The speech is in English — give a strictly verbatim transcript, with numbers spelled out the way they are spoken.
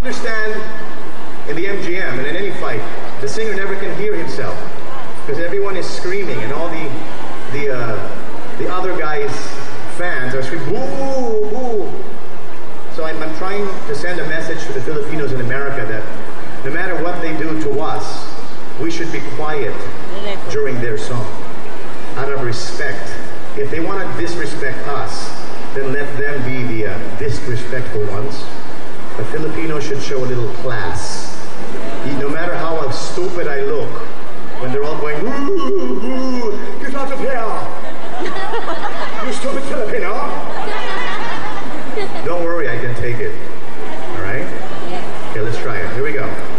Understand, in the M G M and in any fight, the singer never can hear himself because everyone is screaming and all the the uh, the other guys' fans are screaming boo boo. So I'm, I'm trying to send a message to the Filipinos in America that no matter what they do to us, we should be quiet during their song out of respect. If they want to disrespect us, then let them be the uh, disrespectful ones. The Filipinos should show a little class. No matter how stupid I look, when they're all going, ooh, ooh, get out of here! You stupid Filipino! Don't worry, I can take it. Alright? Okay, let's try it. Here we go.